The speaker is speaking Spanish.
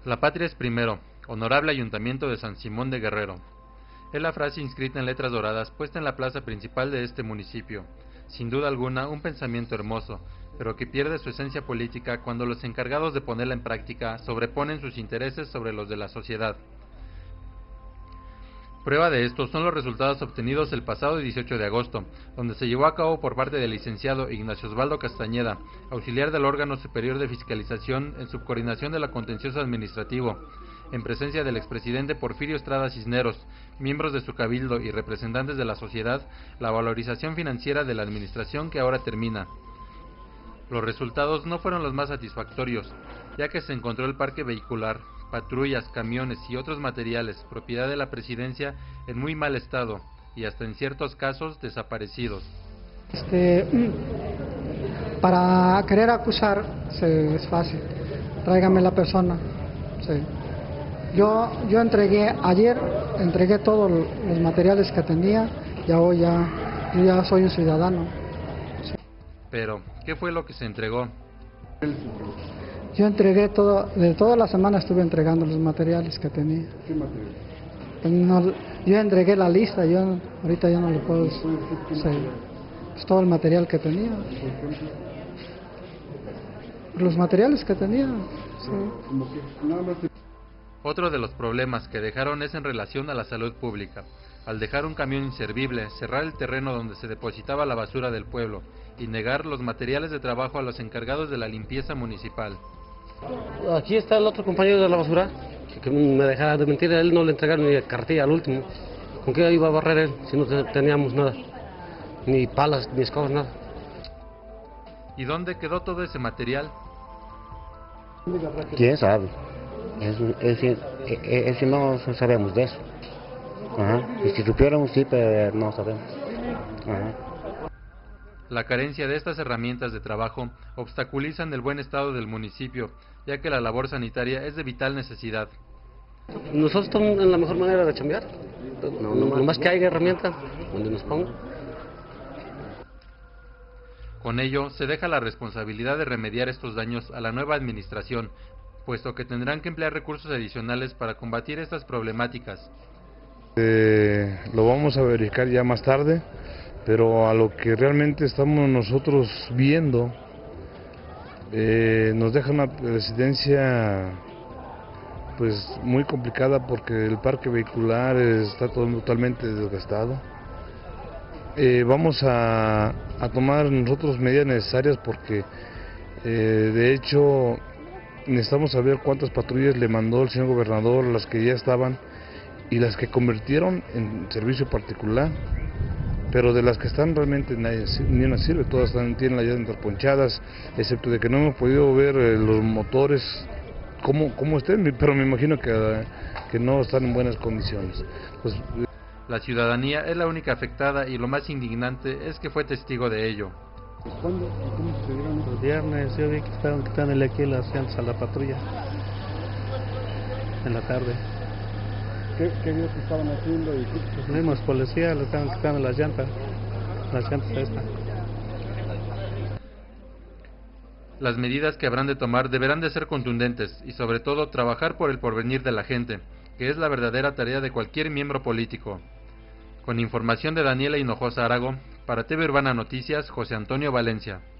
La patria es primero, honorable Ayuntamiento de San Simón de Guerrero. Es la frase inscrita en letras doradas puesta en la plaza principal de este municipio. Sin duda alguna, un pensamiento hermoso, pero que pierde su esencia política cuando los encargados de ponerla en práctica sobreponen sus intereses sobre los de la sociedad. Prueba de esto son los resultados obtenidos el pasado 18 de agosto, donde se llevó a cabo por parte del licenciado Ignacio Osvaldo Castañeda, auxiliar del órgano superior de fiscalización en subcoordinación de la contencioso administrativo, en presencia del expresidente Porfirio Estrada Cisneros, miembros de su cabildo y representantes de la sociedad, la valorización financiera de la administración que ahora termina. Los resultados no fueron los más satisfactorios, ya que se encontró el parque vehicular, patrullas, camiones y otros materiales, propiedad de la presidencia, en muy mal estado y hasta en ciertos casos desaparecidos. Para querer acusar es fácil, tráigame la persona. Sí. Yo entregué todos los materiales que tenía y hoy yo ya soy un ciudadano. Sí. Pero, ¿qué fue lo que se entregó? Yo entregué todo, de toda la semana estuve entregando los materiales que tenía. ¿Qué material? No, yo entregué la lista, ahorita ya no lo puedo decir. Es todo el material que tenía. Los materiales que tenía. Sí. Otro de los problemas que dejaron es en relación a la salud pública. Al dejar un camión inservible, cerrar el terreno donde se depositaba la basura del pueblo y negar los materiales de trabajo a los encargados de la limpieza municipal. Aquí está el otro compañero de la basura, que me dejara de mentir, a él no le entregaron ni cartilla al último. ¿Con qué iba a barrer él si no teníamos nada? Ni palas, ni escobas, nada. ¿Y dónde quedó todo ese material? ¿Quién sabe? Es que no sabemos de eso. Ajá. Y si supiéramos, sí, pero no sabemos. Ajá. La carencia de estas herramientas de trabajo obstaculizan el buen estado del municipio, ya que la labor sanitaria es de vital necesidad. Nosotros estamos en la mejor manera de chambear. No más que haya herramientas donde nos pongan. Con ello, se deja la responsabilidad de remediar estos daños a la nueva administración, puesto que tendrán que emplear recursos adicionales para combatir estas problemáticas. Lo vamos a verificar ya más tarde, pero a lo que realmente estamos nosotros viendo, nos deja una presidencia pues muy complicada porque el parque vehicular está totalmente desgastado. Vamos a tomar nosotros medidas necesarias porque de hecho necesitamos saber cuántas patrullas le mandó el señor gobernador, las que ya estaban y las que convirtieron en servicio particular, pero de las que están realmente ni una sirve, todas tienen las llantas ponchadas, excepto de que no hemos podido ver los motores cómo estén, pero me imagino que no están en buenas condiciones. Pues, la ciudadanía es la única afectada y lo más indignante es que fue testigo de ello. ¿Cuándo? ¿Cómo se dieron? El viernes yo vi que estaban quitándole aquí las llantas a la patrulla en la tarde. ¿Qué vio que estaban haciendo? Los mismos policías le estaban quitando las llantas estas. Las medidas que habrán de tomar deberán de ser contundentes y sobre todo trabajar por el porvenir de la gente, que es la verdadera tarea de cualquier miembro político. Con información de Daniela Hinojosa Arago, para TV Urbana Noticias, José Antonio Valencia.